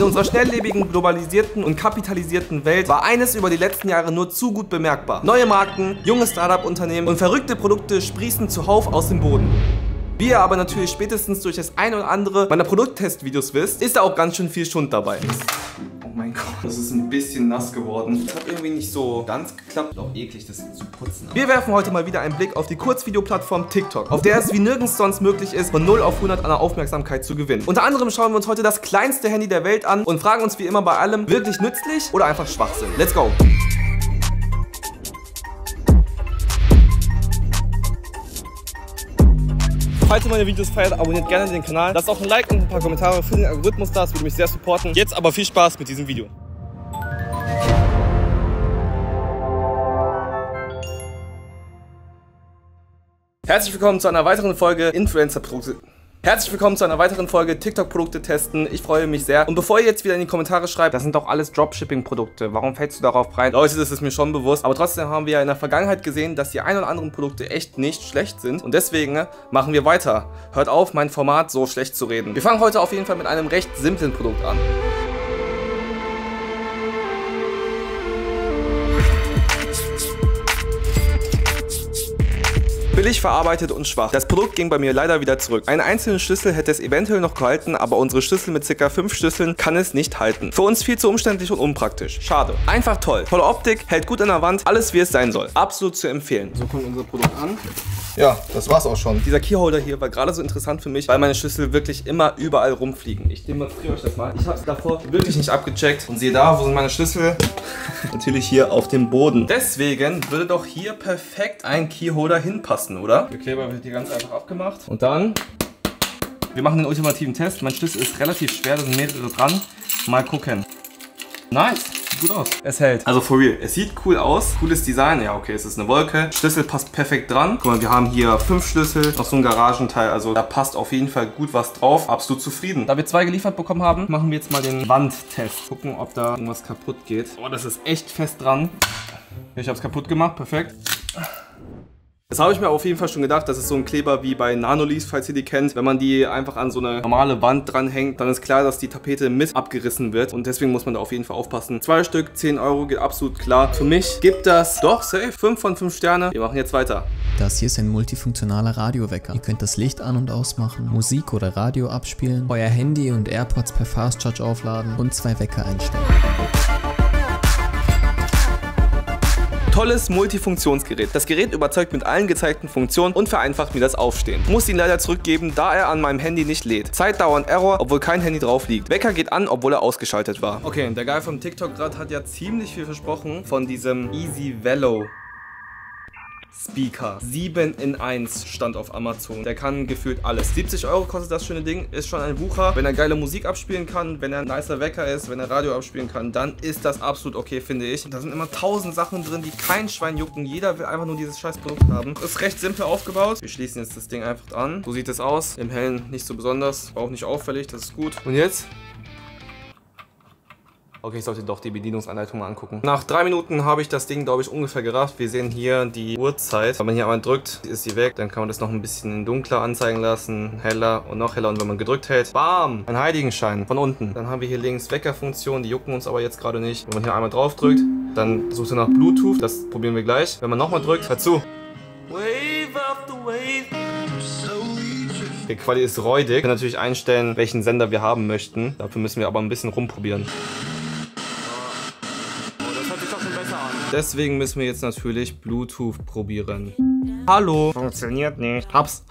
In unserer schnelllebigen, globalisierten und kapitalisierten Welt war eines über die letzten Jahre nur zu gut bemerkbar. Neue Marken, junge Startup-Unternehmen und verrückte Produkte sprießen zuhauf aus dem Boden. Wie ihr aber natürlich spätestens durch das ein oder andere meiner Produkttestvideos wisst, ist da auch ganz schön viel Schund dabei. Oh mein Gott, das ist ein bisschen nass geworden. Das hat irgendwie nicht so ganz geklappt. Auch eklig, das zu putzen. Wir werfen heute mal wieder einen Blick auf die Kurzvideoplattform TikTok, auf der es wie nirgends sonst möglich ist, von 0 auf 100 an der Aufmerksamkeit zu gewinnen. Unter anderem schauen wir uns heute das kleinste Handy der Welt an und fragen uns wie immer bei allem, wirklich nützlich oder einfach Schwachsinn. Let's go! Falls ihr meine Videos feiert, abonniert gerne den Kanal. Lasst auch ein Like und ein paar Kommentare für den Algorithmus da, das würde mich sehr supporten. Jetzt aber viel Spaß mit diesem Video. Herzlich willkommen zu einer weiteren Folge TikTok-Produkte testen. Ich freue mich sehr. Und bevor ihr jetzt wieder in die Kommentare schreibt, das sind doch alles Dropshipping-Produkte. Warum fällst du darauf rein? Leute, das ist mir schon bewusst. Aber trotzdem haben wir ja in der Vergangenheit gesehen, dass die ein oder anderen Produkte echt nicht schlecht sind. Und deswegen machen wir weiter. Hört auf, mein Format so schlecht zu reden. Wir fangen heute auf jeden Fall mit einem recht simplen Produkt an. Billig verarbeitet und schwach. Das Produkt ging bei mir leider wieder zurück. Einen einzelnen Schlüssel hätte es eventuell noch gehalten, aber unsere Schlüssel mit ca. 5 Schlüsseln kann es nicht halten. Für uns viel zu umständlich und unpraktisch. Schade. Einfach toll. Tolle Optik, hält gut an der Wand, alles wie es sein soll. Absolut zu empfehlen. So kommt unser Produkt an. Ja, das war's auch schon. Dieser Keyholder hier war gerade so interessant für mich, weil meine Schlüssel wirklich immer überall rumfliegen. Ich demonstriere euch das mal. Ich habe es davor wirklich nicht abgecheckt. Und seht da, wo sind meine Schlüssel? Natürlich hier auf dem Boden. Deswegen würde doch hier perfekt ein Keyholder hinpassen, oder? Der Kleber wird hier ganz einfach abgemacht. Und dann, wir machen den ultimativen Test. Mein Schlüssel ist relativ schwer, da sind mehrere dran. Mal gucken. Nice. Gut aus. Es hält. Also for real. Es sieht cool aus. Cooles Design. Ja, okay, es ist eine Wolke. Schlüssel passt perfekt dran. Guck mal, wir haben hier 5 Schlüssel. Noch so ein Garagenteil. Also da passt auf jeden Fall gut was drauf. Absolut zufrieden. Da wir 2 geliefert bekommen haben, machen wir jetzt mal den Wandtest. Gucken, ob da irgendwas kaputt geht. Oh, das ist echt fest dran. Ich habe es kaputt gemacht. Perfekt. Das habe ich mir auf jeden Fall schon gedacht, das ist so ein Kleber wie bei Nanoleaf, falls ihr die kennt. Wenn man die einfach an so eine normale Wand dranhängt, dann ist klar, dass die Tapete mit abgerissen wird. Und deswegen muss man da auf jeden Fall aufpassen. 2 Stück, 10 Euro, geht absolut klar. Für mich gibt das doch safe 5 von 5 Sterne. Wir machen jetzt weiter. Das hier ist ein multifunktionaler Radiowecker. Ihr könnt das Licht an- und ausmachen, Musik oder Radio abspielen, euer Handy und AirPods per Fast Charge aufladen und 2 Wecker einstellen. Tolles Multifunktionsgerät. Das Gerät überzeugt mit allen gezeigten Funktionen und vereinfacht mir das Aufstehen. Muss ihn leider zurückgeben, da er an meinem Handy nicht lädt. Zeitdauernd Error, obwohl kein Handy drauf liegt. Wecker geht an, obwohl er ausgeschaltet war. Okay, der Guy vom TikTok-Rad hat ja ziemlich viel versprochen von diesem Easy Velo Speaker. 7 in 1 stand auf Amazon. Der kann gefühlt alles. 70 Euro kostet das schöne Ding. Ist schon ein Wucher. Wenn er geile Musik abspielen kann, wenn er ein nicer Wecker ist, wenn er Radio abspielen kann, dann ist das absolut okay, finde ich. Da sind immer 1000 Sachen drin, die kein Schwein jucken. Jeder will einfach nur dieses scheiß Produkt haben. Ist recht simpel aufgebaut. Wir schließen jetzt das Ding einfach dran. So sieht es aus. Im Hellen nicht so besonders. Auch nicht auffällig. Das ist gut. Und jetzt? Okay, ich sollte doch die Bedienungsanleitung mal angucken. Nach 3 Minuten habe ich das Ding, glaube ich, ungefähr gerafft. Wir sehen hier die Uhrzeit. Wenn man hier einmal drückt, ist sie weg. Dann kann man das noch ein bisschen dunkler anzeigen lassen. Heller und noch heller. Und wenn man gedrückt hält, bam! Ein Heiligenschein von unten. Dann haben wir hier links Weckerfunktion. Die jucken uns aber jetzt gerade nicht. Wenn man hier einmal drauf drückt, dann sucht er nach Bluetooth. Das probieren wir gleich. Wenn man nochmal drückt, hört zu. Wave after wave. Die Quali ist räudig. Wir können natürlich einstellen, welchen Sender wir haben möchten. Dafür müssen wir aber ein bisschen rumprobieren. Deswegen müssen wir jetzt natürlich Bluetooth probieren. Hallo. Funktioniert nicht. Hab's.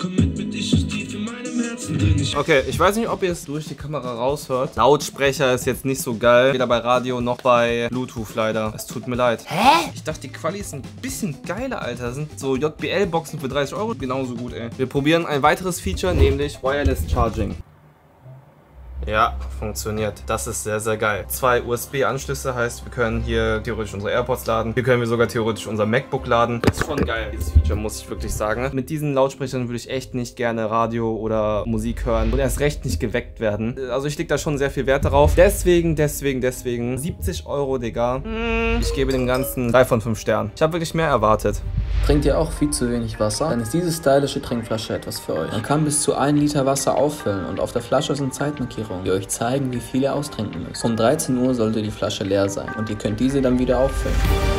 Okay, ich weiß nicht, ob ihr es durch die Kamera raushört. Lautsprecher ist jetzt nicht so geil. Weder bei Radio noch bei Bluetooth leider. Es tut mir leid. Hä? Ich dachte, die Quali ist ein bisschen geiler, Alter. Das sind so JBL-Boxen für 30 Euro. Genauso gut, ey. Wir probieren ein weiteres Feature, nämlich Wireless Charging. Ja, funktioniert. Das ist sehr, sehr geil. 2 USB-Anschlüsse, heißt, wir können hier theoretisch unsere AirPods laden. Hier können wir sogar theoretisch unser MacBook laden. Ist schon geil, dieses Feature, muss ich wirklich sagen. Mit diesen Lautsprechern würde ich echt nicht gerne Radio oder Musik hören und erst recht nicht geweckt werden. Also ich lege da schon sehr viel Wert darauf. Deswegen 70 Euro, Digga. Ich gebe dem Ganzen 3 von 5 Sternen. Ich habe wirklich mehr erwartet. Trinkt ihr auch viel zu wenig Wasser? Dann ist diese stylische Trinkflasche etwas für euch. Man kann bis zu 1 Liter Wasser auffüllen und auf der Flasche sind Zeitmarkierungen Versicherung, die euch zeigen, wie viel ihr austrinken müsst. Um 13 Uhr sollte die Flasche leer sein und ihr könnt diese dann wieder auffüllen.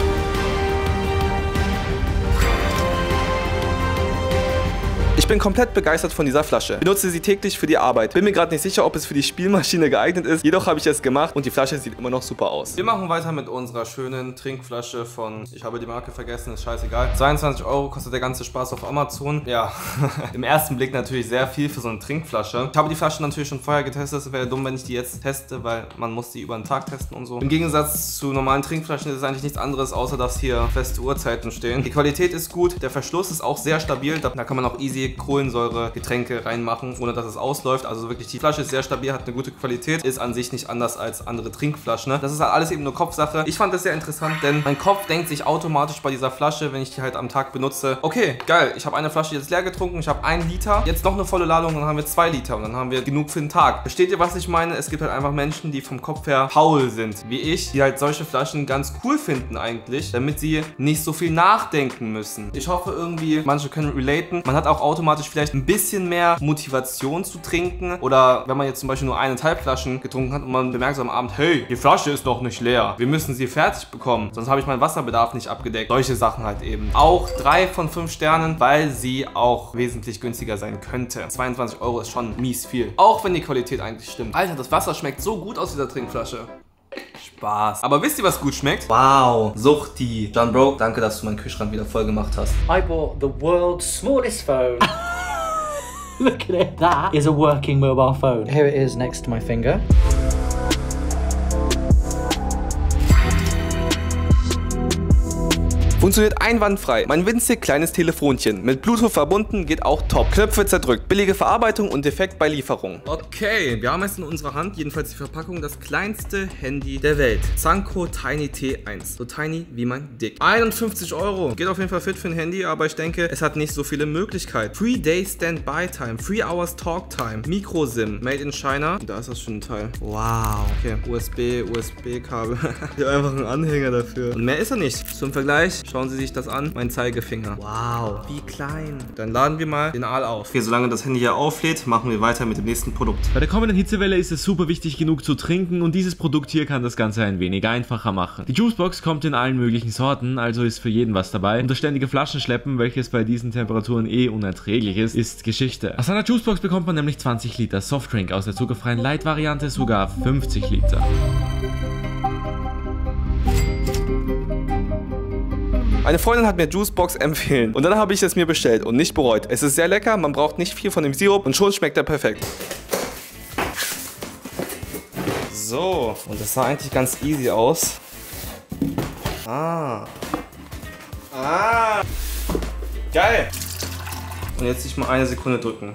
Ich bin komplett begeistert von dieser Flasche. Benutze sie täglich für die Arbeit. Bin mir gerade nicht sicher, ob es für die Spielmaschine geeignet ist. Jedoch habe ich es gemacht und die Flasche sieht immer noch super aus. Wir machen weiter mit unserer schönen Trinkflasche von, ich habe die Marke vergessen, ist scheißegal. 22 € kostet der ganze Spaß auf Amazon. Ja, im ersten Blick natürlich sehr viel für so eine Trinkflasche. Ich habe die Flasche natürlich schon vorher getestet. Es wäre dumm, wenn ich die jetzt teste, weil man muss die über den Tag testen und so. Im Gegensatz zu normalen Trinkflaschen ist es eigentlich nichts anderes, außer dass hier feste Uhrzeiten stehen. Die Qualität ist gut. Der Verschluss ist auch sehr stabil. Da kann man auch easy Kohlensäure-Getränke reinmachen, ohne dass es ausläuft. Also wirklich, die Flasche ist sehr stabil, hat eine gute Qualität, ist an sich nicht anders als andere Trinkflaschen. Ne? Das ist halt alles eben nur Kopfsache. Ich fand das sehr interessant, denn mein Kopf denkt sich automatisch bei dieser Flasche, wenn ich die halt am Tag benutze, okay, geil, ich habe eine Flasche jetzt leer getrunken, ich habe 1 Liter, jetzt noch eine volle Ladung, dann haben wir 2 Liter und dann haben wir genug für den Tag. Versteht ihr, was ich meine? Es gibt halt einfach Menschen, die vom Kopf her faul sind, wie ich, die halt solche Flaschen ganz cool finden eigentlich, damit sie nicht so viel nachdenken müssen. Ich hoffe irgendwie, manche können relaten. Man hat auch automatisch vielleicht ein bisschen mehr Motivation zu trinken. Oder wenn man jetzt zum Beispiel nur 1,5 Flaschen getrunken hat und man bemerkt so am Abend, hey, die Flasche ist noch nicht leer. Wir müssen sie fertig bekommen, sonst habe ich meinen Wasserbedarf nicht abgedeckt. Solche Sachen halt eben. Auch 3 von 5 Sternen, weil sie auch wesentlich günstiger sein könnte. 22 € ist schon mies viel. Auch wenn die Qualität eigentlich stimmt. Alter, das Wasser schmeckt so gut aus dieser Trinkflasche. Spaß. Aber wisst ihr, was gut schmeckt? Wow, Suchti. John Bro, danke, dass du meinen Kühlschrank wieder voll gemacht hast. I bought the world's smallest phone. Look at it. That is a working mobile phone. Here it is next to my finger. Funktioniert einwandfrei. Mein winzig kleines Telefonchen. Mit Bluetooth verbunden, geht auch top. Knöpfe zerdrückt. Billige Verarbeitung und defekt bei Lieferung. Okay, wir haben jetzt in unserer Hand, jedenfalls die Verpackung, das kleinste Handy der Welt. Zanco Tiny T1. So tiny wie mein Dick. 51 €. Geht auf jeden Fall fit für ein Handy, aber ich denke, es hat nicht so viele Möglichkeiten. 3 Day Standby Time. 3 Hours Talk Time. Micro-SIM. Made in China. Da ist das schon ein Teil. Wow. Okay, USB-Kabel. Ich habe einfach einen Anhänger dafür. Und mehr ist er nicht. Zum Vergleich, schauen Sie sich das an. Mein Zeigefinger. Wow, wie klein. Dann laden wir mal den Aal auf. Okay, solange das Handy hier auflädt, machen wir weiter mit dem nächsten Produkt. Bei der kommenden Hitzewelle ist es super wichtig, genug zu trinken und dieses Produkt hier kann das Ganze ein wenig einfacher machen. Die Juicebox kommt in allen möglichen Sorten, also ist für jeden was dabei. Und das ständige Flaschenschleppen, welches bei diesen Temperaturen eh unerträglich ist Geschichte. Aus einer Juicebox bekommt man nämlich 20 Liter Softdrink, aus der zuckerfreien Light-Variante sogar 50 Liter. Eine Freundin hat mir Juicebox empfehlen und dann habe ich es mir bestellt und nicht bereut. Es ist sehr lecker, man braucht nicht viel von dem Sirup und schon schmeckt er perfekt. So, und das sah eigentlich ganz easy aus. Geil. Und jetzt nicht mal 1 Sekunde drücken.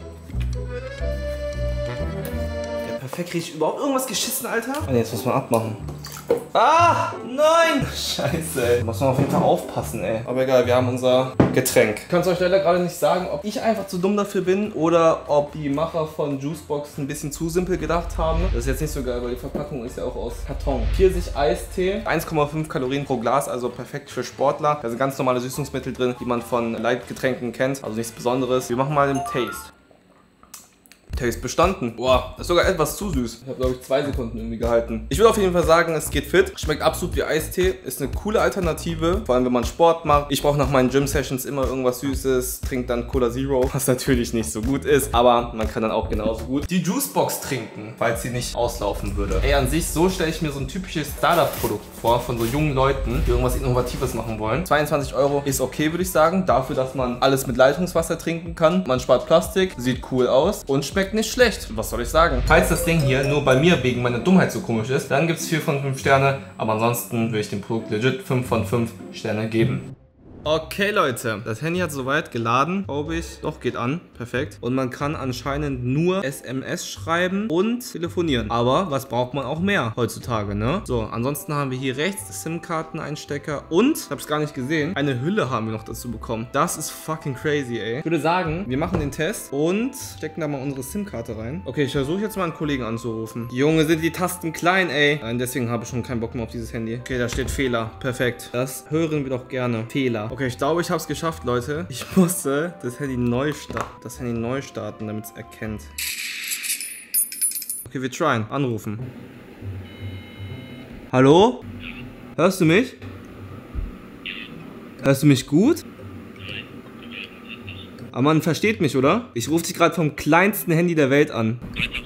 Ja, perfekt. Riecht überhaupt irgendwas geschissen, Alter? Und jetzt muss man abmachen. Ah, nein! Scheiße, ey. Muss man auf jeden Fall aufpassen, ey. Aber egal, wir haben unser Getränk. Ich kann es euch leider gerade nicht sagen, ob ich einfach zu dumm dafür bin oder ob die Macher von Juicebox ein bisschen zu simpel gedacht haben. Das ist jetzt nicht so geil, weil die Verpackung ist ja auch aus Karton. Pfirsich-Eistee, 1,5 Kalorien pro Glas, also perfekt für Sportler. Da sind ganz normale Süßungsmittel drin, die man von Light-Getränken kennt, also nichts Besonderes. Wir machen mal den Taste. Taste bestanden. Boah, das ist sogar etwas zu süß. Ich habe, glaube ich, 2 Sekunden irgendwie gehalten. Ich würde auf jeden Fall sagen, es geht fit. Schmeckt absolut wie Eistee. Ist eine coole Alternative. Vor allem, wenn man Sport macht. Ich brauche nach meinen Gym-Sessions immer irgendwas Süßes. Trinke dann Cola Zero, was natürlich nicht so gut ist. Aber man kann dann auch genauso gut die Juicebox trinken, falls sie nicht auslaufen würde. Ey, an sich, so stelle ich mir so ein typisches Startup-Produkt vor von so jungen Leuten, die irgendwas Innovatives machen wollen. 22 € ist okay, würde ich sagen. Dafür, dass man alles mit Leitungswasser trinken kann. Man spart Plastik, sieht cool aus und schmeckt nicht schlecht. Was soll ich sagen? Falls das Ding hier nur bei mir wegen meiner Dummheit so komisch ist, dann gibt es 4 von 5 Sterne. Aber ansonsten würde ich dem Produkt legit 5 von 5 Sterne geben. Okay, Leute, das Handy hat soweit geladen, glaube ich. Doch, geht an. Perfekt. Und man kann anscheinend nur SMS schreiben und telefonieren. Aber was braucht man auch mehr heutzutage, ne? So, ansonsten haben wir hier rechts SIM-Karten-Einstecker und, ich habe es gar nicht gesehen, eine Hülle haben wir noch dazu bekommen. Das ist fucking crazy, ey. Ich würde sagen, wir machen den Test und stecken da mal unsere SIM-Karte rein. Okay, ich versuche jetzt mal einen Kollegen anzurufen. Junge, sind die Tasten klein, ey. Nein, deswegen habe ich schon keinen Bock mehr auf dieses Handy. Okay, da steht Fehler. Perfekt. Das hören wir doch gerne. Fehler. Okay, ich glaube, ich habe es geschafft, Leute. Ich musste das Handy neu starten, damit es erkennt. Okay, wir tryen. Anrufen. Hallo? Hörst du mich? Hörst du mich gut? Aber man versteht mich, oder? Ich rufe dich gerade vom kleinsten Handy der Welt an.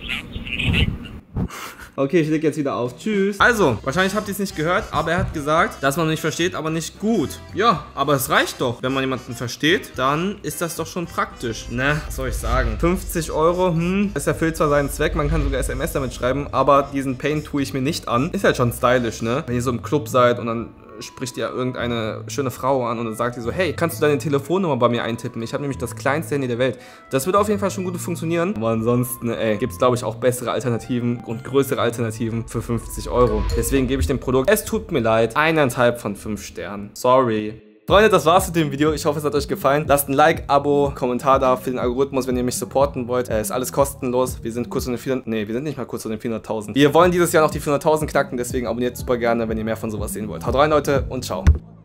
Okay, ich leg jetzt wieder auf. Tschüss. Also, wahrscheinlich habt ihr es nicht gehört, aber er hat gesagt, dass man mich versteht, aber nicht gut. Ja, aber es reicht doch. Wenn man jemanden versteht, dann ist das doch schon praktisch. Ne, was soll ich sagen? 50 Euro, es erfüllt zwar seinen Zweck, man kann sogar SMS damit schreiben, aber diesen Pain tue ich mir nicht an. Ist halt schon stylisch, ne? Wenn ihr so im Club seid und dann spricht ihr irgendeine schöne Frau an und dann sagt ihr so, hey, kannst du deine Telefonnummer bei mir eintippen? Ich habe nämlich das kleinste Handy der Welt. Das würde auf jeden Fall schon gut funktionieren. Aber ansonsten, gibt es, glaube ich, auch bessere Alternativen und größere Alternativen für 50 Euro. Deswegen gebe ich dem Produkt, es tut mir leid, 1,5 von 5 Sternen. Sorry. Freunde, das war's mit dem Video. Ich hoffe, es hat euch gefallen. Lasst ein Like, Abo, Kommentar da für den Algorithmus, wenn ihr mich supporten wollt. Ist alles kostenlos. Wir sind kurz vor den 400... Nee, wir sind nicht mal kurz vor den 400.000. Wir wollen dieses Jahr noch die 400.000 knacken, deswegen abonniert super gerne, wenn ihr mehr von sowas sehen wollt. Haut rein, Leute, und ciao.